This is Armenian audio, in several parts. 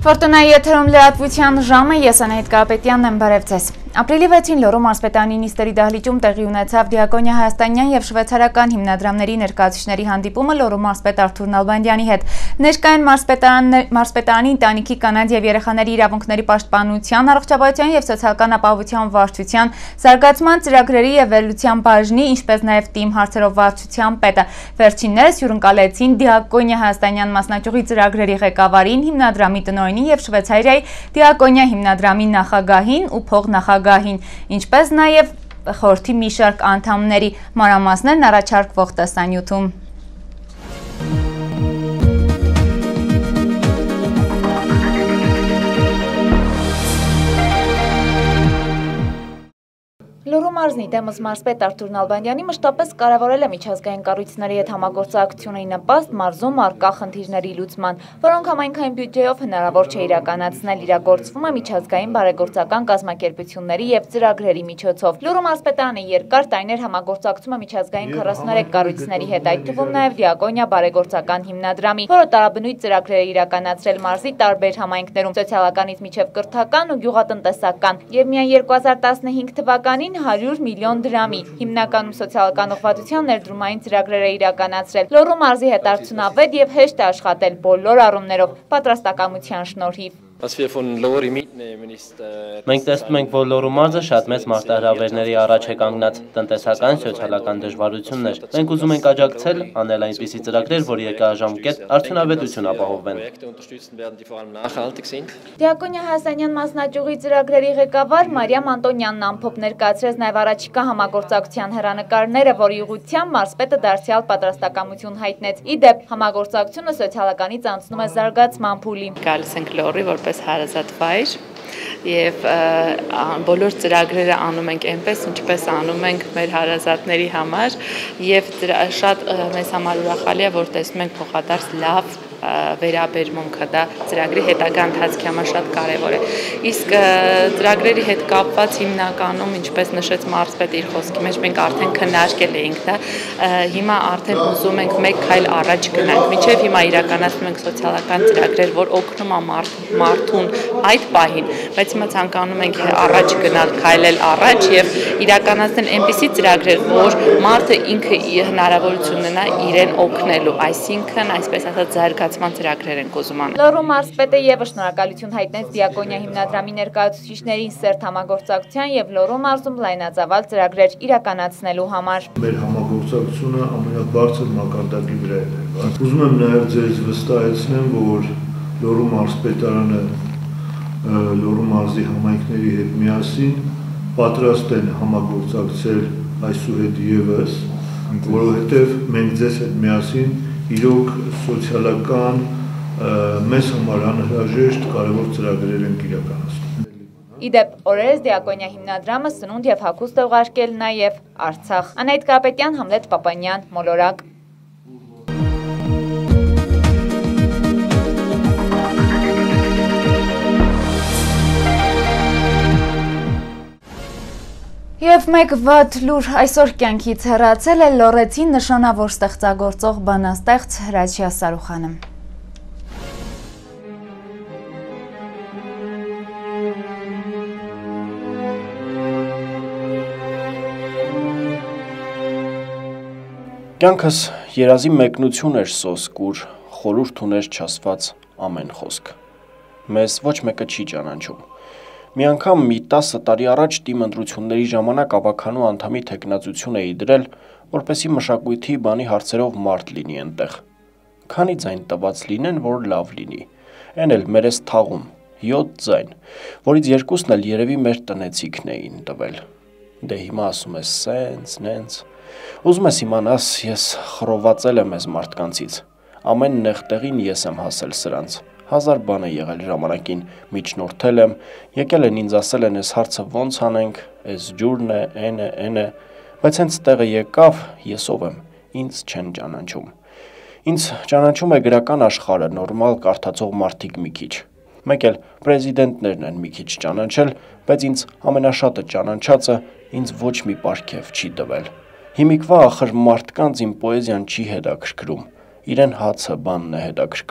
Ֆորտունայի եթերում լրատվության ժամը, ես Անահիտ Կարապետյանն եմ, բարև ձեզ։ Ապրիլի 6-ին Լոռու մարզպետարանի նիստերի դահլիճում տեղի ունեցավ Դիակոնիա հայաստանյան եւ շվեյցարական հիմնադրամների ներկայացուցիչների հանդիպումը Լոռու մարզպետ Արթուր Նալբանդյանի հետ։ Ներկային մարզպետարանի ընտանիքի կանանց եւ երեխաների իրավունքների պաշտպանության, առողջապահության եւ սոցիալական ապահովության վարչության, զարգացման ծրագրերի եւ վերլուծության բաժնի, ինչպես նաեւ թիմ հարցերով վարչության պետը։ Վերջիններս հյուրընկալեցին Դիակոնիա հայաստանյան մասնաճյուղի ծրագրերի ղեկավարին, հիմնադրամի տնօրենին եւ Շվեյցարիայի Դիակոնիա հիմնադրամի նախագահին ու փոխնախագահին, ինչպես նաեւ խորհրդի մի շարք անդամների, մանրամասներն առաջարկվող տեսանյութում։ Լոռու մարզնի դեմս մարզպետ Արթուր Նալբանդյանի մշտապես կարևորել է միջազգային կառույցների հետ համագործակցությունը նպաստ մարզում առկա խնդիրների լուծման, որոնք համայնքային բյուջեով հնարավոր չէ իրականացնել, իրագործվում է միջազգային բարեգործական կազմակերպությունների եւ ծրագրերի միջոցով։ Լոռու մարզպետարանը երկար տարիներ համագործակցում է միջազգային 43 կառույցների հետ, այդ թվում նաեւ Դիակոնիա բարեգործական հիմնադրամի, որը տարաբնույթ ծրագրեր է իրականացրել մարզի տարբեր համայնքներում, սոցիալականից մինչեւ կրթական ու գյուղատնտեսական, եւ միայն 2015 թվականին 100 միլիոն դրամի, հիմնականում սոցիալական ուղղվածության ներդրումային ծրագրեր է իրականացրել։ Լոռու մարզի հետ արդյունավետ եւ հեշտ է աշխատել բոլոր առումներով պատրաստակամության շնորհիվ։ Մենք տեսնում ենք, որ Լոռու մարզը շատ մեծ մարտահրավերների առաջ է կանգնած, տնտեսական, սոցիալական դժվարություններ։ Մենք ուզում ենք աջակցել, անել այնպիսի ծրագրեր, որ երկարաժամկետ արդյունավետություն ապահովեն։ Դիակոնիա հայաստանյան մասնաճյուղի ծրագրերի ղեկավար Մարիամ Անտոնյանն ամփոփ ներկայացրեց նաև առաջիկա համագործակցության հեռանկարները, որի ուղղությամբ մարզպետը դարձյալ պատրաստակամություն հայտնեց։ Ի դեպ, համագործակցությունը սոցիալականից անցնում է զարգացման փուլի։ Գալիս ենք Լոռի որպես հարազատ վայր եւ բոլոր ծրագրերը անում ենք այնպես, ինչպես անում ենք մեր հարազատների համար եւ շատ մեզ համար ուրախալի է, որ տեսնում ենք փոխադարձ լավ վերաբերմունքը, դա ծրագրի հետագա ընթացքի համար շատ կարևոր է։ Իսկ ծրագրերի հետ կապված հիմնականում, ինչպես նշեց մարզպետը իր խոսքի մեջ, մենք արդեն քննարկել էինք դա, հիմա արդեն ուզում ենք մեկ քայլ առաջ գնանք։ Մինչև հիմա իրականացնում ենք սոցիալական ծրագրեր, որ օգնում է մարդուն այդ պահին, բայց հիմա ցանկանում ենք առաջ գնալ, քայլել առաջ եւ իրականացնել այնպիսի ծրագրեր, որ մարդը ինքը հնարավորություն ունենա իրեն օգնելու, այսինքն, այսպես ասած, զարգացման ծրագրեր ենք ուզում անել։ Լոռու մարզպետը եւս շնորհակալություն հայտնեց Դիակոնիա հիմնադրամի ներկայացուցիչներին սերտ համագործակցության եւ Լոռու մարզում լայնածավալ ծրագրեր իրականացնելու համար։ Մեր համագործակցությունը ամենաբարձր մակարդակի վրա է։ Ուզում եմ նաեւ ձեզ վստահեցնեմ, որ Լոռու մարզպետարանը Լոռու մարզի համայնքների հետ միասին պատրաստ են համագործակցել այսուհետ եւս, որովհետեւ մենք ձեզ հետ միասին իրոք սոցիալական մեզ համար անհրաժեշտ կարևոր ծրագրեր ենք իրականացնում։ Ի դեպ, օրերս Դիակոնիա հիմնադրամը սնունդ եւ հագուստ է ուղարկել նաեւ Արցախ։ Անահիտ Կարապետյան, Համլետ Պապանյան, Մոլորակ։ Եվ մեկ վատ լուր այսօր կյանքից հեռացել է լոռեցի նշանավոր ստեղծագործող բանաստեղծ Հրաչյա Սարուխանը։ Կյանքս երազի մեկնություն էր սոսկուր, խորհուրդ ուներ չասված ամեն խոսք։ Մեզ ոչ մեկը չի ճանաչում։ Մի անգամ մի 10 տարի առաջ թիմ ընտրությունների ժամանակ ավականու անդամի թեկնածություն էի դրել, որպեսզի մշակույթի բանի հարցերով մարդ լինի այնտեղ։ Քանի ձայն տված լինեն, որ լավ լինի։ Էն էլ մեր էս թաղում 7 ձայն, որից երկուսն էլ երևի մեր տնեցիքն էին տվել։ Դե հիմա ասում ես սենց, նենց։ Ուզում ես իմանաս, ես խռովացել եմ այս մարդկանցից։ Ամեն նեղ տեղին ես եմ հասել սրանց։ 1000 բան է եղել ժամանակին, միջնորդել եմ, եկել են ինձ ասել են այս հարցը ոնց անենք, այս ջուրն է, էն է, բայց հենց տեղը եկավ, ես ով եմ, ինձ չեն ճանաչում։ Ինձ ճանաչում է գրական աշխարհը, նորմալ կարդացող մարդիկ մի քիչ։ Մեկ էլ պրեզիդենտներն են մի քիչ ճանաչել, բայց ինձ ամենաշատը ճանաչածը ինձ ոչ մի պարգև չի տվել։ Հիմիկվա ախր մարդկանց իմ պոեզիան չի հետաքրքրում, իրեն հացը բանն է հետաքրքրում,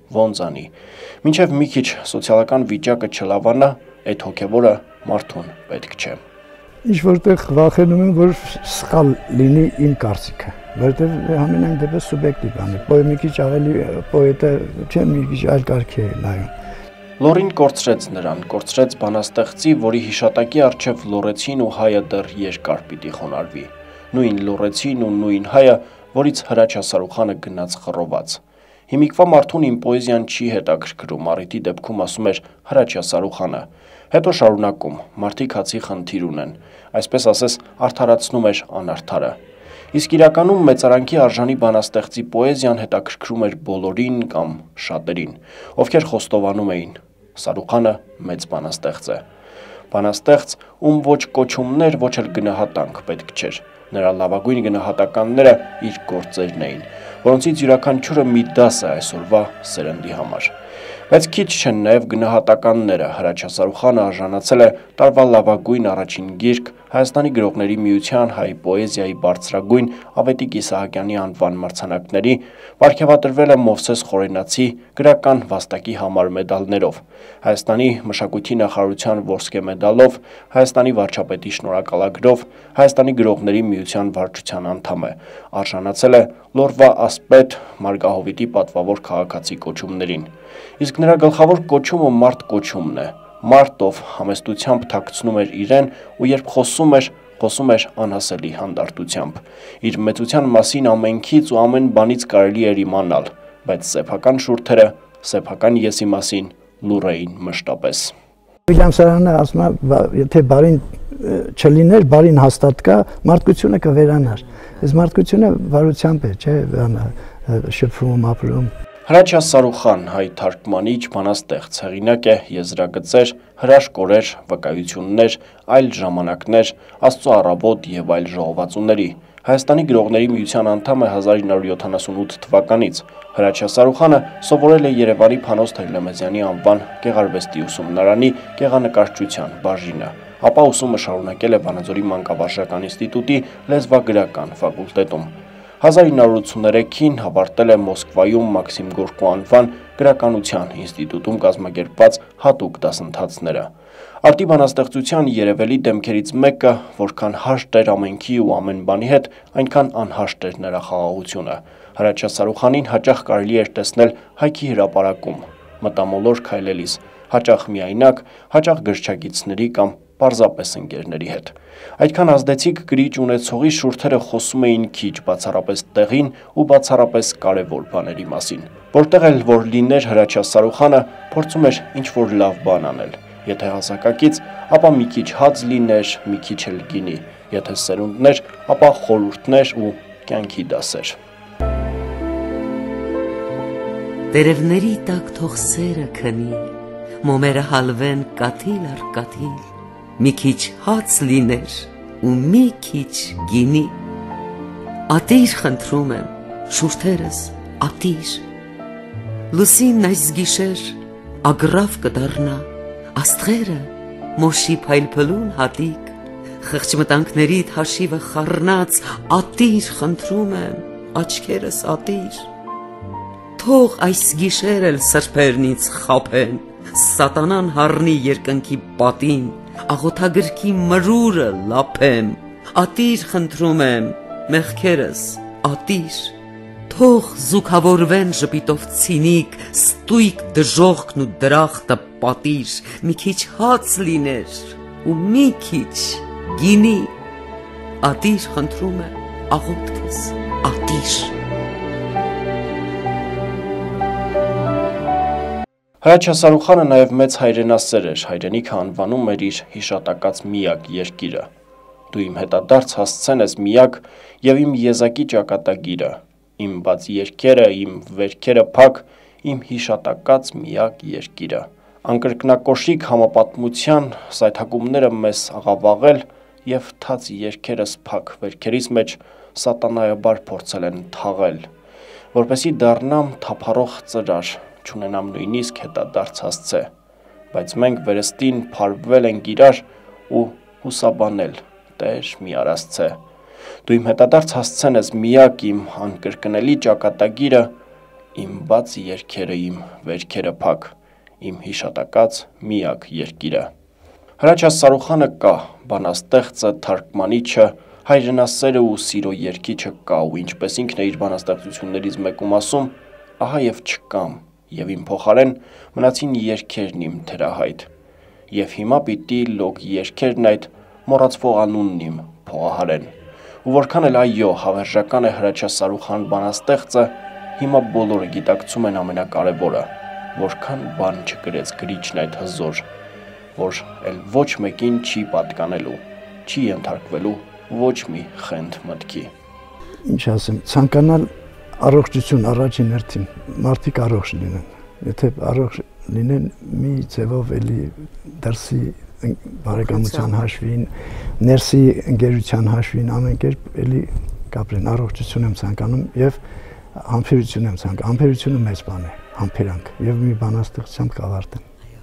ոնց անի։ Մինչև մի քիչ սոցիալական վիճակը չլավանա, այդ հոգևորը մարդուն պետք չէ։ Ինչ որտեղ վախենում եմ, որ սխալ լինի իմ կարծիքը, որտեղ ամենայն դեպս սուբյեկտիվ բան է։ Մի քիչ ավելի պոետը չէ, մի քիչ այլ կարգի է նայում։ Լորին կորցրեց նրան, կորցրեց բանաստեղծի, որի հիշատակի առջև լորեցին ու հայը դեռ երկար պիտի խոնարհվի։ Նույն լորեցին ու նույն հայը, որից Հրաչյա Սարուխանը գնաց խռոված։ Հիմիկվա մարդուն իմ պոեզիան չի հետաքրքրում, առիթի դեպքում ասում էր Հրաչյա Սարուխանը։ Հետո շարունակում, մարդիկ հացի խնդիր ունեն, այսպես ասես արդարացնում էր անարդարը։ Իսկ իրականում մեծարանքի արժանի բանաստեղծի պոեզիան հետաքրքրում էր բոլորին կամ շատերին, ովքեր խոստովանում էին. Սարուխանը մեծ բանաստեղծ է։ Բանաստեղծ, ում ոչ կոչումներ, ոչ էլ գնահատանք պետք չէր։ Նրա լավագույն գնահատականները իր գործերն էին, որոնցից յուրաքանչյուրը մի դաս է այսօրվա սերնդի համար։ Բայց քիչ չեն նաև գնահատականները։ Հրաչյա Սարուխանը արժանացել է տարվա լավագույն առաջին գիրք, Հայաստանի գրողների միության հայ պոեզիայի բարձրագույն Ավետիք Իսահակյանի անվան մրցանակների, պարգևատրվել է Մովսես Խորենացի գրական վաստակի համար մեդալներով, Հայաստանի մշակույթի նախարարության ոսկե մեդալով, Հայաստանի վարչապետի շնորհակալագրով, Հայաստանի գրողների միության վարչության անդամ է, արժանացել է Լորվա ասպետ Մարգահովիտի պատվավոր քաղաքացի կոչումներին։ Իսկ նրա գլխավոր կոչումը մարդ կոչումն է, մարդ, ով համեստությամբ թաքցնում էր իրեն ու երբ խոսում էր անհասելի հանդարտությամբ։ Իր մեծության մասին ամենքից ու ամեն բանից կարելի էր իմանալ, բայց սեփական շուրթերը, սեփական եսի մասին լուռ էին մշտապես։ Վիլյամ Սարյանը ասում է, եթե բարին չլիներ, բարին հաստատ կա, մարդկությունը կվերանար։ Այս մարդկությունը վարությամբ է, չէ, շփվում, ապրում։ Հրաչյա Սարուխան, հայ թարգմանիչ, բանաստեղծ, հեղինակ է եզրագծեր, հրաշքորեր, վկայություններ, այլ ժամանակներ, Աստծո առավոտ եւ այլ ժողովածուների։ Հայաստանի գրողների միության անդամ է 1978 թվականից։ Հրաչյա Սարուխանը սովորել է Երևանի Փանոս Թերլեմեզյանի անվան գեղարվեստի ուսումնարանի գեղանկարչության բաժինը, ապա ուսումը շարունակել է Վանաձորի մանկավարժական ինստիտուտի լեզվագրական ֆակուլտետում։ 1983-ին հավարտել է Մոսկվայում Մաքսիմ Գորկու անվան գրականության ինստիտուտում կազմակերպված հատուկ դասընթացները։ Արտի բանաստեղծության երևելի դեմքերից մեկը, որքան հաշտ էր ամենքի ու ամեն բանի հետ, այնքան անհաշտ էր նրա խաղաղությունը։ Հրաչյա Սարուխանին հաճախ կարելի էր տեսնել Հայքի հրապարակում, մտամոլոր քայլելիս, հաճախ միայնակ, հաճախ գրչակիցների կամ պարզապես ընկերների հետ։ Այդքան ազդեցիկ գրիչ ունեցողի շուրթերը խոսում էին քիչ, բացառապես տեղին ու բացառապես կարևոր բաների մասին։ Որտեղ էլ որ լիներ Հրաչյա Սարուխանը, փորձում էր ինչ-որ լավ բան անել։ Եթե հասակակից, ապա մի քիչ հաց լիներ, մի քիչ էլ գինի, եթե սերունդներ, ապա խորհուրդներ ու կյանքի դասեր։ Տերևների տակ թող սերը քնի, մոմերը հալվեն կաթիլ առ կաթիլ, մի քիչ հաց լիներ ու մի քիչ գինի։ Ատիր խնդրում եմ, շուրթերս ատիր, լուսինն այս գիշեր ագրավ կդառնա, աստղերը մոշի փայլփլուն հատիկ, խղճմտանքներիդ հաշիվը խառնած, ատիր խնդրում եմ, աչքերս ատիր։ Թող այս գիշեր էլ սրբերնից խափեն, սատանան հառնի երկնքի պատին, աղոթագրքի մրուրը լափեմ, ատիր խնդրում եմ, մեղքերս ատիր։ Թող զուգավորվեն ժպիտով ցինիկ, ստույգ դժողքն ու դրախտը պատիր, մի քիչ հաց լիներ ու մի քիչ գինի, ատիր խնդրում եմ, աղոթքս ատիր։ Հրաչյա Սարուխանը նաև մեծ հայրենասեր էր, հայրենիքը անվանում էր իր հիշատակած միակ երկիրը։ Դու իմ հետադարձ հասցեն ես միակ և իմ եզակի ճակատագիրը, իմ բաց երկերը, իմ վերքերը փակ, իմ հիշատակած միակ երկիրը։ Անկրկնակոշիկ համապատմության սայթակումները մեզ աղավաղել և թաց երկերս փակ վերքերիս մեջ սատանայաբար փորձել են թաղել, որպեսի դառնամ թափառող ծրար, չունենամ նույնիսկ հետադարձ հասցե, բայց մենք վերստին փարվել ենք իրար ու հուսաբանել, Տեր մի արասցե։ Դու իմ հետադարձ հասցեն ես միակ իմ անկրկնելի ճակատագիրը, իմ բաց երգերը իմ վերքերը փակ, իմ հիշատակած միակ երկիրը։ Հրաչյա Սարուխանը կա, բանաստեղծը, թարգմանիչը, հայրենասերը ու սիրո երգիչը կա ու ինչպես ինքն է իր բանաստեղծություններից մեկում ասում, ահա եւ չկամ, եւ իմ փոխարեն մնացին երգերն իմ թերահայտ, եւ հիմա պիտի լոգ երգերն այդ մոռացվող անունն իմ փողահարեն։ Ու որքան էլ այո, հավերժական է Հրաչյա Սարուխան բանաստեղծը, հիմա բոլորը գիտակցում են ամենակարևորը, որքան բան չգրեց գրիչն այդ հզոր, որ էլ ոչ մեկին չի պատկանելու, չի ենթարկվելու ոչ մի խենթ մտքի։ Ինչ ասեմ, ցանկանալ առողջություն առաջին հերթին, մարդիկ առողջ լինեն։ Եթե առողջ լինեն, մի ձևով էլի դրսի բարեկամության հաշվին, ներսի ընկերության հաշվին, ամեն կերպ էլի կապրեն, առողջություն եմ ցանկանում եւ համբերություն եմ ցանկանում։ Համբերությունը մեծ բան է, համբերանք եւ մի բանաստեղծությամբ կավարտեմ։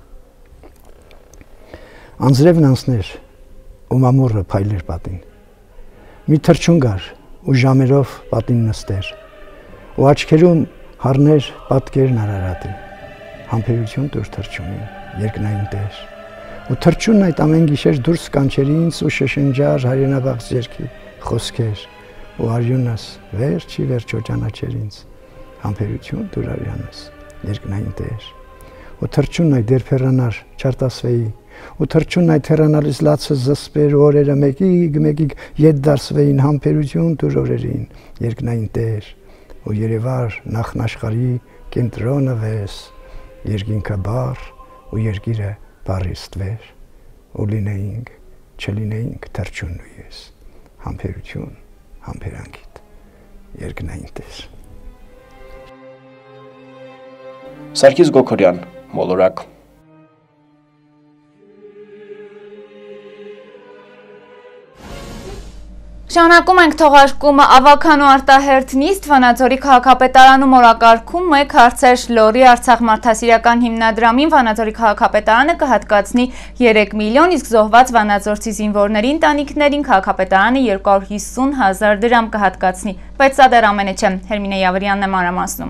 Անձրևն անցներ ու մամուռը փայլեր պատին։ Մի թռչուն գար ու ժամերով պատին նստեր ու աչքերում հառներ պատկերն Արարատին։ Համբերություն տուր թռչունին, երկնային Տեր։ Ու թռչունն այդ ամեն գիշեր դուրս կանչեր ինձ ու շշնջար հայրենաբաղ ձերքի խոսքեր ու արյունս վերջի վերջո ճանաչեր ինձ։ Համբերություն տուր արյանս, երկնային Տեր։ Ու թռչունն այդ դերփերանար չարտասվեի ու թռչունն այդ հեռանալիս լացը զսպեր ու օրերը մեկիկ ետ դարսվեին համբերություն տուր օրերին, երկնային Տեր։ Ու երևար նախնաշխարի կենտրոնը վես, երկինքը բար ու երկիրը բարիստվեր, ու լինեինք, չլինեինք թռչունն ու ես, համբերություն, համբերանքիդ, երկնային Տեր։ Սարգիս Գոքորյան, մոլորակ։ Շարունակում ենք թողարկումը ավագանու արտահերթ նիստ Վանաձորի քաղաքապետարանում օրակարգում մեկ հարցեր Լոռի Արցախ մարդասիրական հիմնադրամին Վանաձորի քաղաքապետարանը կհատկացնի 3 միլիոն, իսկ զոհված վանաձորցի զինվորների ընտանիքներին քաղաքապետարանը 250,000 դրամ կհատկացնի, բայց սա դեռ ամենը չէ, Հերմինե Յավրյանն է մանրամասնում։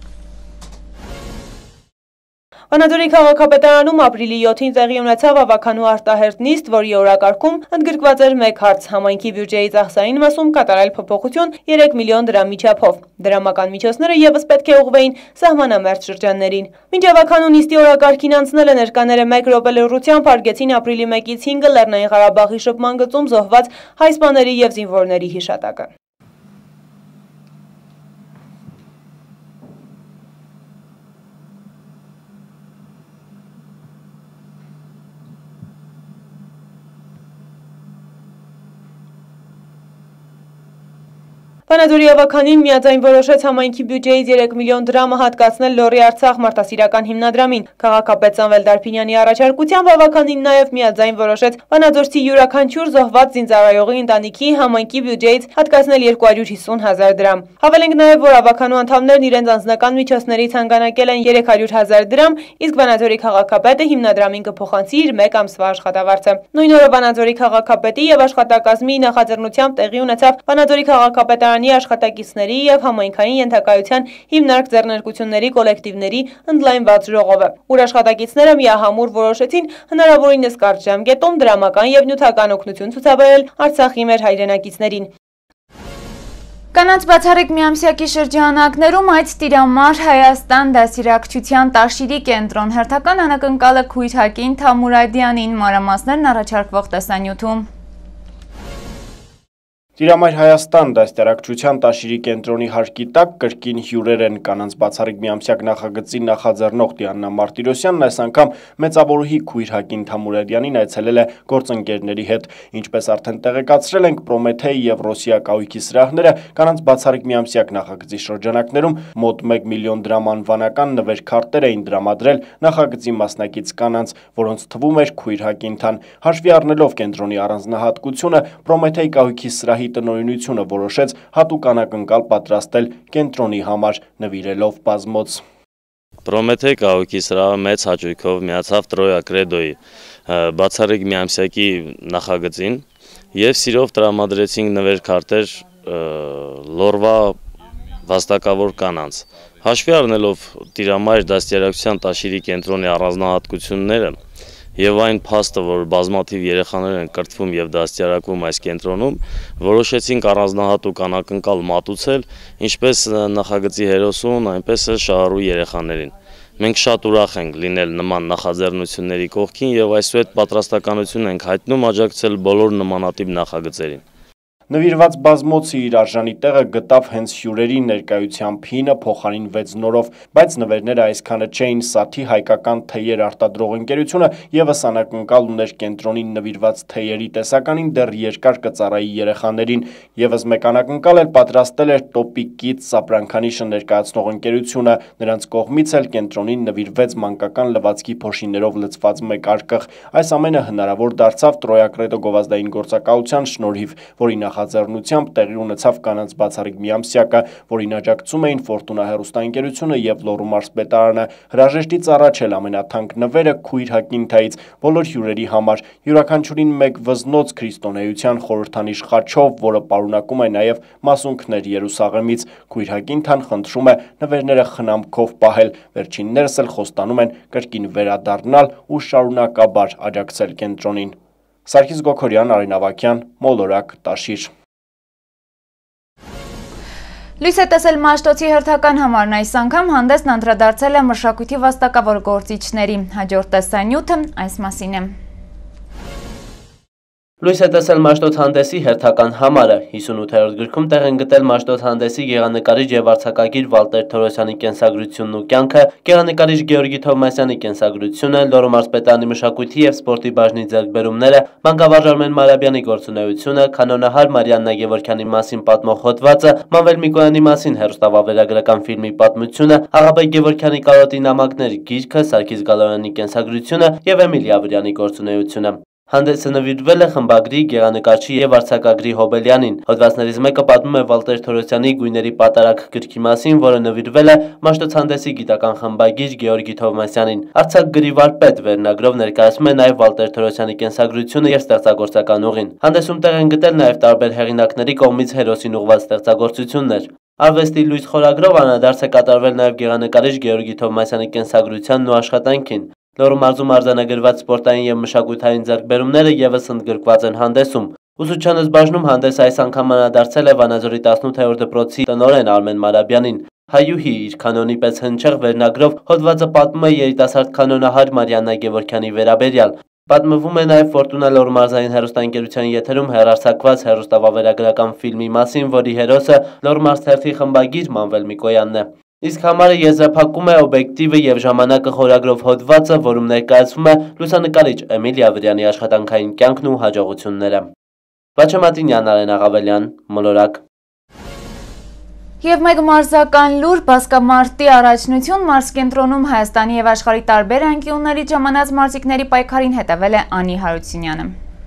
Վանաձորի քաղաքապետարանում ապրիլի 7-ին տեղի ունեցավ ավագանու արտահերթ նիստ, որի օրակարգում ընդգրկված էր մեկ հարց՝ համայնքի բյուջեի ծախսային մասում կատարել փոփոխություն 3 միլիոն դրամի չափով։ Դրամական միջոցները ևս պետք է ուղղվեին սահմանամերձ շրջաններին։ Մինչ ավագանու նիստի օրակարգին անցնելը ներկաները 1 րոպե լռությամբ հարգեցին ապրիլի 1-ից 5-ը Լեռնային Ղարաբաղի շփման գծում զոհված հայ սպաների և զինվորների հիշատակը։ Վանաձորի ավագանին միաձայն որոշեց համայնքի բյուջեից 3 միլիոն դրամը հատկացնել Լոռի Արցախ մարդասիրական հիմնադրամին։ Քաղաքապետ Սամվել Դարփինյանի առաջարկությամբ ավագանին նաև միաձայն որոշեց վանաձորցի յուրաքանչյուր զոհված զինծառայողի ընտանիքի համայնքի բյուջեից հատկացնել 250,000 դրամ։ Հավելենք նաև, որ ավագանու անդամներն իրենց անձնական միջոցներից հանգանակել են 300,000 դրամ, իսկ Վանաձորի քաղաքապետը հիմնադրամին կփոխանցի իր 1 ամսվա աշխատավարձը։ Նույն օրը Վանաձորի քաղաքապետի եւ աշխատակազմի նախաձեռնությամբ տեղի ունեցավ Վանաձորի քաղաքապետարանի աշխատակիցների և համայնքային ենթակայության հիմնարկ ձեռնարկությունների կոլեկտիվների ընդլայնված ժողովը, ուր աշխատակիցները միահամուռ որոշեցին հնարավորինս կարճ ժամկետում դրամական և նյութական օգնություն ցուցաբերել Արցախի մեր հայրենակիցներին։ Կանանց բացառիկ միամսյակի շրջանակներում այդ տիրամար Հայաստան դաստիարակչության Տաշիրի կենտրոն հերթական անակնկալը Քույր Հակին Թամուրադյանին, մանրամասներն առաջարկվող տեսանյութում։ Տիրամայր Հայաստան դաստիարակչության Տաշիրի կենտրոնի հարկի տակ կրկին հյուրեր են կանանց բացառիկ միամսյակ նախագծի նախաձեռնող Դիանա Մարտիրոսյանն այս անգամ մեծավորուհի Քույր Հակին Թամուրադյանին այցելել է գործընկերների հետ, ինչպես արդեն տեղեկացրել ենք, Պրոմեթեյ եւ Ռոսիա կահույքի սրահները կանանց բացառիկ միամսյակ նախագծի շրջանակներում մոտ 1 միլիոն դրամ անվանական նվեր-քարտեր էին դրամադրել նախագծի մասնակից կանանց, որոնց թվում էր Քույր Հակինթան։ Հաշվի առնելով կենտրոնի առանձնահատկությունը, Պրոմեթեյ կահույքի սրահի տնօրինությունը որոշեց հատուկ անակնկալ պատրաստել կենտրոնի համար, նվիրելով բազմոց։ Պրոմեթեյ կահույքի սրահը մեծ հաճույքով միացավ Տրոյա Կրեդոյի բացառիկ միամսյակի նախագծին և սիրով տրամադրեցինք նվեր-քարտեր Լոռվա վաստակավոր կանանց։ Հաշվի առնելով Տիրամայր դաստիարակության Տաշիրի կենտրոնի առանձնահատկությունները եւ այն փաստը, որ բազմաթիվ երեխաներ են կրթվում եւ դաստիարակվում այս կենտրոնում, որոշեցինք առանձնահատուկ անակնկալ մատուցել ինչպես նախագծի հերոսուն, այնպես էլ շահառու երեխաներին։ Մենք շատ ուրախ ենք լինել նման նախաձեռնությունների կողքին եւ այսուհետ պատրաստականություն ենք հայտնում աջակցել բոլոր նմանատիպ նախագծերին։ Նվիրված բազմոցը իր արժանի տեղը գտավ հենց հյուրերի ներկայությամբ հինը փոխարինվեց նորով, բայց նվերները այսքանը չէին, Սաթի հայկական թեյեր արտադրող ընկերությունը եւս անակնկալ ուներ կենտրոնին նվիրված թեյերի տեսականին դեռ երկար կծառայի երեխաներին, եւս մեկ անակնկալ էլ պատրաստել էր Տոպիկից սապրանքանիշը ներկայացնող ընկերությունը, նրանց կողմից էլ կենտրոնին նվիրվեց մանկական լվացքի փոշիներով լցված մեկ արկղ։ Այս ամենը հնարավոր դարձավ Տրոյակրետո գովազդային գործակալության շնորհիվ, որի նախաձեռնությամբ տեղի ունեցավ կանանց բացառիկ միամսյակը, որին աջակցում էին Ֆորտունա հեռուստաընկերությունը եւ Լոռու մարզպետարանը։ Հրաժեշտից առաջ էլ ամենաթանկ նվերը քույր Հակինթայից բոլոր հյուրերի համար, յուրաքանչյուրին մեկ վզնոց քրիստոնեության խորհրդանիշ խաչով, որը պարունակում է նաեւ մասունքներ Երուսաղեմից։ Քույր Հակինթան խնդրում է նվերները խնամքով պահել, վերջիններս էլ խոստանում են կրկին վերադառնալ ու շարունակաբար աջակցել կենտրոնին։ Սարգիս Գոքորյան, Արին Ավագյան, Մոլորակ, Տաշիր։ Լույս է տեսել Մաշտոցի հերթական համարն այս անգամ հանդեսն անդրադարձել է մշակույթի վաստակավոր գործիչների։ Հաջորդ տեսանյութը այս մասին է։ Լույս է տեսել Մաշտոց հանդեսի հերթական համարը, 58-րդ գրքում տեղ են գտել Մաշտոց հանդեսի գեղանկարիչ եւ արձակագիր Վալտեր Թորոսյանի կենսագրությունն ու կյանքը, գեղանկարիչ Գեորգի Թովմասյանի կենսագրությունը, Լոռու մարզպետարանի մշակույթի եւ սպորտի բաժնի ձեռքբերումները, մանկավարժ Արմեն Մարաբյանի գործունեությունը, կանոնահար Մարիաննա Գևորգյանի մասին պատմող հոդվածը, Մանվել Միկոյանի մասին հեռուստավավերագրական ֆիլմի պատմությունը, Աղաբեկ Գևորգյանի կարոտի նամակներ գիրքը, Սարգիս Գալոյանի կենսագրությունը եւ Էմիլի Ավրյանի գործունեությունը։ Հանդեսը նվիրվել է խմբագրի, գեղանկարչի եւ արձակագրի Հոբելյանին։ Հոդվածներից մեկը պատմում է Վալտեր Թորոսյանի Գույների պատարագ գրքի մասին, որը նվիրվել է Մաշտոց հանդեսի գիտական խմբագիր Գեորգի Թովմասյանին։ Արձակագրի վարպետ վերնագրով ներկայացում է նաեւ Վալտեր Թորոսյանի կենսագրությունը եւ ստեղծագործական ուղին։ Հանդեսում տեղ են գտել նաեւ տարբեր հեղինակների կողմից հերոսին ուղղված ստեղծագործություններ։ Արվեստի լույս խորագրով անդրադարձ է կատարվել նաեւ գեղանկարիչ Գեորգի Թովմասյանի կենսագրությանն ու աշխատանքին։ Լոռու մարզում արձանագրված սպորտային եւ մշակութային ձեռքբերումները եւս ընդգրկված են հանդեսում։ Ուսուցչանս բաժնում հանդեսը այս անգամ անդրադարձել է Վանաձորի 18-րդ դպրոցի տնօրեն Արմեն Մարաբյանին։ Հայուհի իր կանոնի պես հնչեղ վերնագրով հոդվածը պատմում է երիտասարդ կանոնահար Մարիաննա Գևորգյանի վերաբերյալ։ Պատմվում է նաև Ֆորտունա Լոռու մարզային հեռուստաընկերության եթերում հեռարձակված հեռուստավավերագրական ֆիլմի մասին, որի հերոսը Լոռու մարզ թերթի խմբագիր Մանվել Միկոյանն է։ Իսկ համարը եզրափակում է օբյեկտիվը եւ ժամանակը խորագրով հոդվածը, որում ներկայացվում է լուսանկարիչ Էմիլի Ավրյանի աշխատանքային կյանքն ու հաջողությունները։ Վաչե Մատինյան, Արեն Աղավելյան, Մոլորակ։ Եվ մեկ մարզական լուր բասկամարտի առաջնություն մարզկենտրոնում Հայաստանի եւ աշխարհի տարբեր անկյուններից ժամանած մարզիկների պայքարին հետևել է Անի Հարությունյանը։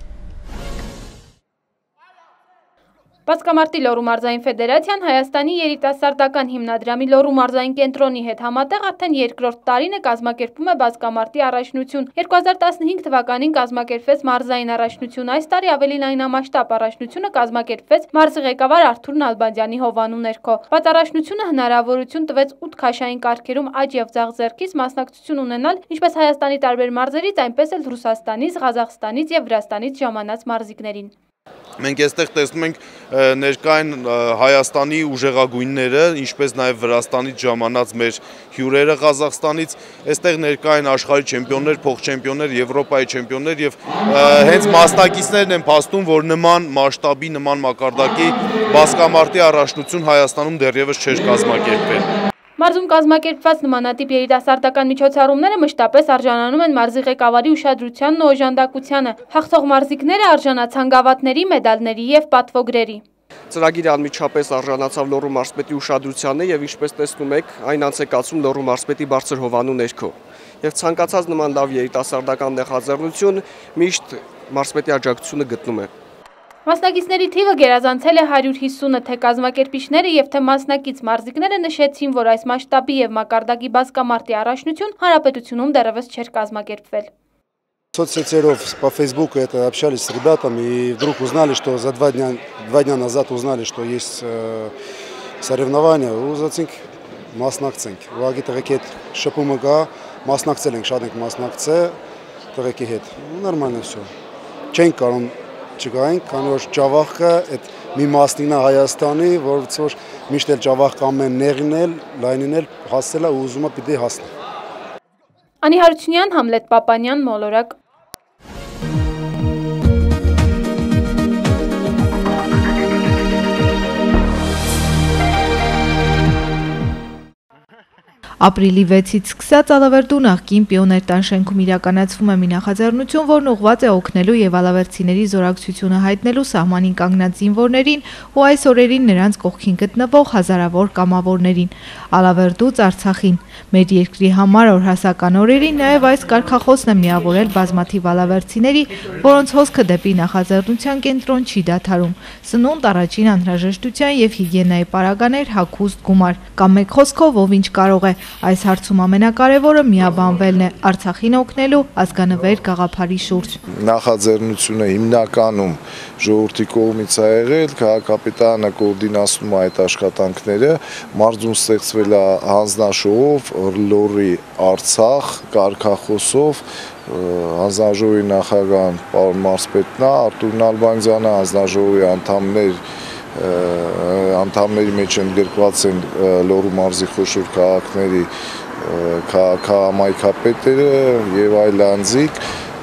Բասկամարտի Լոռու մարզային ֆեդերացիան Հայաստանի երիտասարդական հիմնադրամի Լոռու մարզային կենտրոնի հետ համատեղ արդեն երկրորդ տարին է կազմակերպում է բասկամարտի առաջնություն։ 2015 թվականին կազմակերպվեց մարզային առաջնություն, այս տարի ավելի լայնամասշտաբ առաջնությունը կազմակերպվեց մարզի ղեկավար Արթուր Նալբանդյանի հովանու ներքո։ Բայց առաջնությունը հնարավորություն տվեց 8 քաշային կարգերում աջ եւ ձախ ձեռքից մասնակցություն ունենալ ինչպես Հայաստանի տարբեր մարզերից, այնպես էլ Ռուսաստանից, Ղազախստանից եւ Վրաստանից ժամանած մարզիկներին։ Մենք այստեղ տեսնում ենք ներկային Հայաստանի ուժեղագույնները, ինչպես նաև Վրաստանից ժամանած մեր հյուրերը Ղազախստանից, այստեղ ներկային աշխարհի չեմպիոններ, փոխչեմպիոններ, Եվրոպայի չեմպիոններ եւ հենց մասնակիցներն են փաստում, որ նման մասշտաբի, նման մակարդակի բասկամարտի առաջնություն Հայաստանում դեռևս չէր կազմակերպվել։ Մարզում կազմակերպված նմանատիպ երիտասարդական միջոցառումները մշտապես արժանանում են մարզի ղեկավարի ուշադրությանն ու օժանդակությանը։ Հաղթող մարզիկները արժանացան գավաթների, մեդալների եւ պատվոգրերի։ Ծրագիրը անմիջապես արժանացավ Լոռու մարզպետի ուշադրությանը եւ ինչպես տեսնում եք, այն անցեկացում Լոռու մարզպետի բարձր հովանու ներքո։ Եվ ցանկացած նման լավ երիտասարդական նախաձեռնություն միշտ մարզպետի աջակցությունը գտնում է։ Մասնակիցների թիվը գերազանցել է 150-ը, թե կազմակերպիչները եւ թե մասնակից մարզիկները նշեցին, որ այս մասշտաբի եւ մակարդակի բասկամարտի առաջնություն հանրապետությունում դեռևս չէր կազմակերպվել։ Соцсетях по Фейсбуку общались с ребятами и вдруг узнали, что за два дня назад узнали, что есть սարևնավայրն է, ուզեցինք մասնակցենք։ Ուղղակի տղեկի հետ շփումը կա, մասնակցել ենք, շատ ենք մասնակցել տղեկի հետ։ Նորմալ է всё։ Չենք կարող չգայինք, քանի որ ջավախը այդ մի մասնին է Հայաստանի, որից որ միշտ էլ ջավախ կամեն նեղինել, լայնինել, հասցելա ու ուզում է պիտի հասնի։ Անի Հարությունյան, Համլետ Պապանյան, Մոլորակ։ Ապրիլի 6-ից սկսած Ալավերդու նախկին Պիոներտան շենքում իրականացվում է մի նախաձեռնություն, որն ուղղված է օգնելու եւ ալավերդցիների զորակցությունը հայտնելու սահմանին կանգնած զինվորներին ու այս օրերին նրանց կողքին գտնվող հազարավոր կամավորներին։ Ալավերդուց Արցախին։ Մեր երկրի համար օրհասական օրերին նաեւ այս կարգախոսն է միավորել բազմաթիվ ալավերդցիների, որոնց հոսքը դեպի նախաձեռնության կենտրոն չի դադարում։ Սնունդ, առաջին անհրաժեշտության եւ հիգիենայի պարագաներ, հագուստ, գումար։ Կամ մեկ խոսքով ով ինչ կարող է։ Այս հարցում ամենակարևորը միաբանվելն է Արցախին օգնելու ազգանվեր գաղափարի շուրջ։ Նախաձեռնությունը հիմնականում ժողովրդի կողմից է եղել, քաղաքապետարանը կոորդինացնում է այդ աշխատանքները, մարզում ստեղծվել է հանձնաժողով Լոռի Արցախ կարգախոսով, հանձնաժողովի նախագահ պարոն մարզպետն է, Արտուր Նալբանդյանը, հանձնաժողովի անդամների մեջ ընդգրկված են Լոռու մարզի խոշոր քաղաքների քաղաքամայքապետերը եւ այլ անձիկ։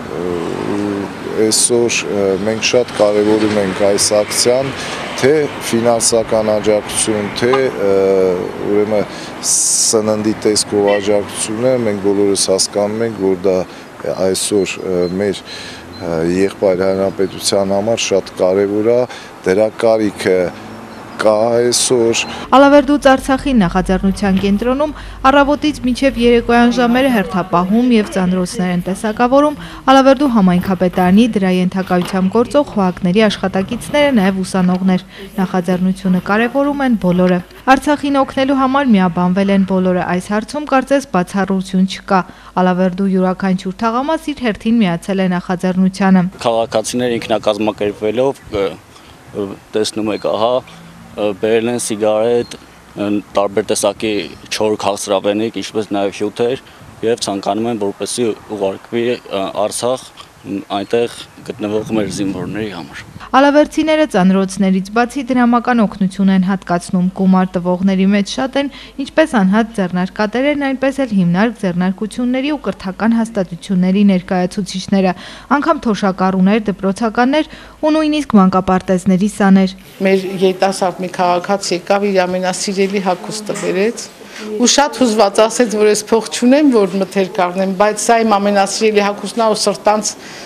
Այսօր մենք շատ կարևորում ենք այս ակցիան, թե ֆինանսական աջակցություն, թե ուրեմն սննդի տեսքով աջակցությունը, մենք բոլորս հասկանում ենք, որ դա այսօր մեր եղբայր հանրապետության համար շատ կարևոր է, դրա կարիքը կա այսօր։ Ալավերդուց Արցախին նախաձեռնության կենտրոնում առավոտից մինչև երեկոյան ժամերը հերթապահում եւ ծանրոցներ են տեսակավորում Ալավերդու համայնքապետարանի դրա ենթակայությամբ գործող խոհակների աշխատակիցները, նաեւ ուսանողներ։ Նախաձեռնությունը կարևորում են բոլորը։ Արցախին օգնելու համար միաբանվել են բոլորը։ Այս հարցում կարծես բացառություն չկա։ Ալավերդու յուրաքանչյուր թաղամաս իր հերթին միացել է նախաձեռնությանը։ Քաղաքացիները ինքնակազմակերպվելով տեսնում եք, ահա բերել են սիգարետ, տարբեր տեսակի չոր քաղցրավենիք, ինչպես նաև հյութեր եւ ցանկանում են որպեսզի ուղարկվի Արցախ այնտեղ գտնվող մեր զինվորների համար։ Ալավերդցիները ծանրոցներից բացի դրամական օգնություն են հատկացնում, գումար տվողների մեջ շատ են ինչպես անհատ ձեռնարկատերերն, այնպես էլ հիմնարկ ձեռնարկությունների ու կրթական հաստատությունների ներկայացուցիչները, անգամ թոշակառուներ, դպրոցականներ ու նույնիսկ մանկապարտեզների սաներ։ Մեր երիտասարդ մի քաղաքացի եկավ, իր ամենասիրելի հագուստը բերեց ու շատ հուզված ասեց, որ ես փող չունեմ, որ մթերք առնեմ, բայց սա իմ ամենասիրելի հագուստն է ու սրտանց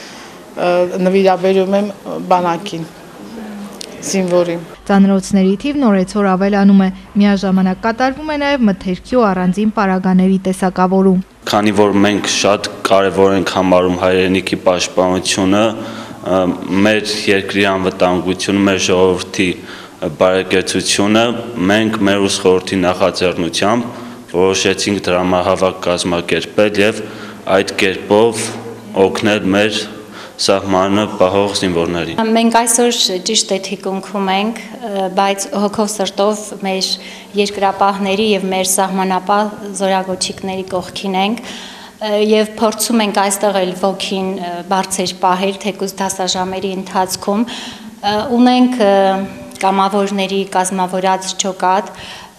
նվիրաբերում եմ բանակին, զինվորին։ Ծանրոցների թիվն օրեցօր ավելանում է, միաժամանակ կատարվում է նաև մթերքի ու առանձին պարագաների տեսակավորում։ Քանի որ մենք շատ կարևոր ենք համարում հայրենիքի պաշտպանությունը, մեր երկրի անվտանգությունը, մեր ժողովրդի բարեկեցությունը, մենք մեր ուս խորհրդի նախաձեռնությամբ որոշեցինք դրամահավաք կազմակերպել եւ այդ կերպով օգնել մեր սահմանը պահող զինվորներին։ Մենք այսօր ճիշտ է թիկունքում ենք, բայց հոգով սրտով մեր երկրապահների եւ մեր սահմանապահ զորագոչիկների կողքին ենք եւ փորձում ենք այստեղ էլ ոգին բարձր պահել, թեկուզ դասաժամերի ընթացքում ունենք կամավորների կազմավորած ջոկատ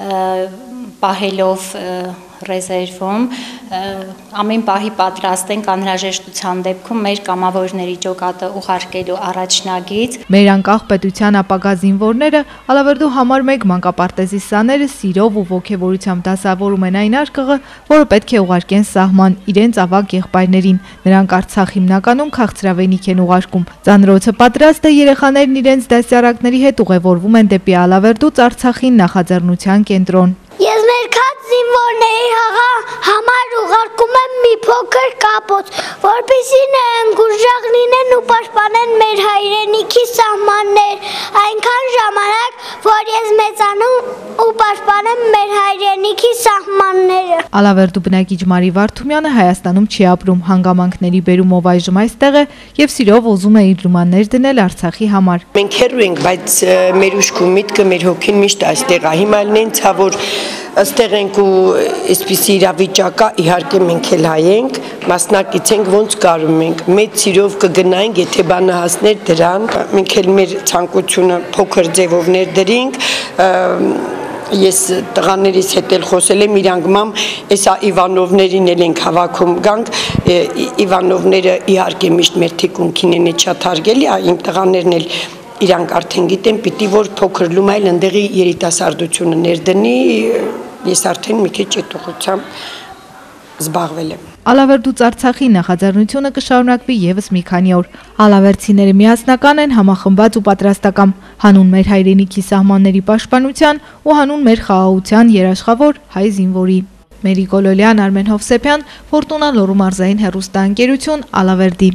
պահելով ռեզերվում ամեն պահի պատրաստ ենք անհրաժեշտության դեպքում մեր կամավորների ջոկատը ուղարկելու առաջնագիծ։ Մեր անկախ պետության ապագա զինվորները Ալավերդու համար 1 մանկապարտեզի սաները սիրով ու ոգևորությամբ դասավորում են այն արկղը, որը պետք է ուղարկեն սահման իրենց ավագ եղբայրներին։ Նրանք Արցախ հիմնականում քաղցրավենիք են ուղարկում։ Ծանրոցը պատրաստ է, երեխաներն իրենց դասյարակների հետ ուղևորվում են դեպի Ալավերդուց Արցախին նախաձեռնության կենտրոն։ Ես մեր քաց զինվորների համար ուղարկում եմ մի փոքր կապոց, որպեսզի նրանք ուժեղ լինեն ու պաշտպանեն մեր հայրենիքի սահմաններ, այնքան ժամանակ, որ ես մեծանում ու պաշտպանեմ մեր հայրենիքի սահմանները։ Ալավերդու բնակիչ Մարի Վարդումյանը Հայաստանում չի ապրում, հանգամանքների բերումով այժմ այստեղ է եւ սիրով ուզում է իր լումաններ դնել Արցախի համար։ Մենք հեռու ենք, բայց մեր ուշքու միտքը, մեր հոգին միշտ այստեղ է։ Հիմա լեն ցավոր այստեղ ենք ու այսպիսի իրավիճակ է, իհարկե մենք էլ հայ ենք, մասնակից ենք ոնց կարում ենք։ Մեծ սիրով կգնայինք, եթե բանը հասներ դրան, մենք էլ մեր ցանկությունը փոքր ձևով ներդրենք։ Ես տղաներիս հետ էլ խոսել եմ, իրանք մամ, այսա Իվանովներին էլ ենք հավաքում գանք, Իվանովները իհարկե միշտ մեր թիկունքին են շատ հարգելի, իմ տղաներն էլ իրանք արդեն գիտեն, պիտի որ փոքր լումայլ ընդեղի երիտասարդությունը ներդնի, ես արդեն մի քիչ այդ ուղղությամբ զբաղվել եմ։ Ալավերդուց Արցախի նախաձեռնությունը կշարունակվի եւս մի քանի օր։ Ալավերցիները միասնական են, համախմբած ու պատրաստական, հանուն մեր հայրենիքի սահմանների պաշտպանության ու հանուն մեր խաղաղության երաշխավոր հայ զինվորի։ Մերի Կոլոլյան, Արմեն Հովսեփյան, Ֆորտունա լոռու մարզային հեռուստաընկերություն, Ալավերդի։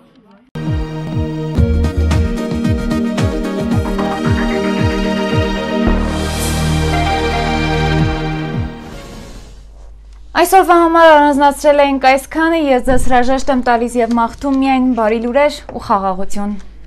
Այսօրվա համար առանձնացրել էինք այսքանը, ես ձեզ հրաժեշտ եմ տալիս եւ մաղթում միայն բարի լուրեր ու խաղաղություն։